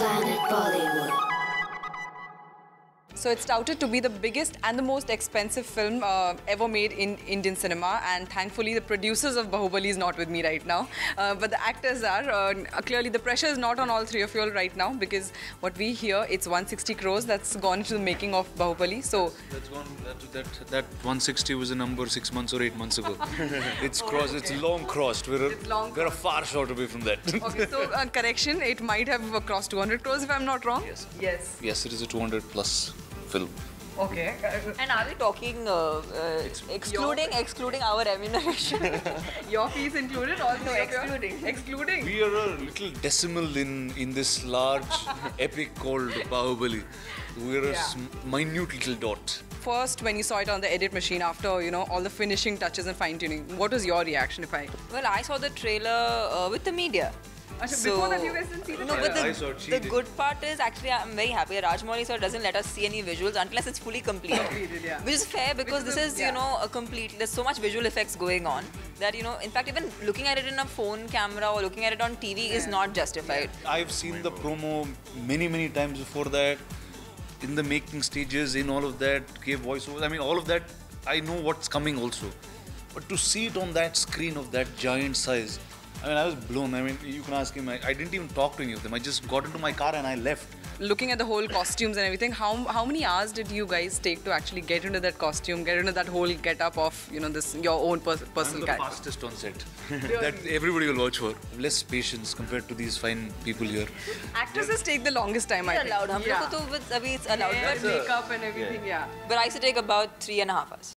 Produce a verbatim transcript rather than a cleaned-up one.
Planet Bollywood. So it's touted to be the biggest and the most expensive film uh, ever made in Indian cinema, and thankfully the producers of Bahubali is not with me right now, uh, but the actors are. Uh, clearly the pressure is not on all three of you all right now, because what we hear, it's one hundred sixty crores that's gone into the making of Bahubali. So that's gone. That that, that one hundred sixty was a number six months or eight months ago. It's crossed. Oh, okay. It's long crossed. We're a, long we're a far short away from that. Okay, so uh, correction, it might have uh, crossed two hundred crores if I'm not wrong. Yes. Yes. Yes, it is a two hundred plus film. Okay. And are we talking uh, uh, excluding excluding our remuneration? Your fees included? All no, excluding. Excluding. We are a little decimal in in this large epic called Bahubali. We are a yeah. minute little dot. First, when you saw it on the edit machine, after you know all the finishing touches and fine tuning, what was your reaction? If I well, I saw the trailer uh, with the media. So, before that, you guys didn't see the no, trailer? but the, the good part is actually I'm very happy that Rajamouli sir doesn't let us see any visuals unless it's fully complete. Completed, yeah. Which is fair because this is, yeah. you know, a complete, there's so much visual effects going on that, you know, in fact, even looking at it in a phone camera or looking at it on T V yeah. is not justified. Yeah. I've seen the promo many, many times before that, in the making stages, in all of that, gave voiceovers. I mean, all of that, I know what's coming also. But to see it on that screen of that giant size, I mean, I was blown. I mean, you can ask him. I, I didn't even talk to any of them. I just got into my car and I left. Looking at the whole costumes and everything, how how many hours did you guys take to actually get into that costume, get into that whole get-up of, you know, this your own pers personal character? I'm the fastest on set. That everybody will watch for. Less patience compared to these fine people here. Actresses take the longest time, I think. Allowed. Yeah. It's allowed. Hair, makeup and everything, yeah. yeah. But I used to take about three and a half hours.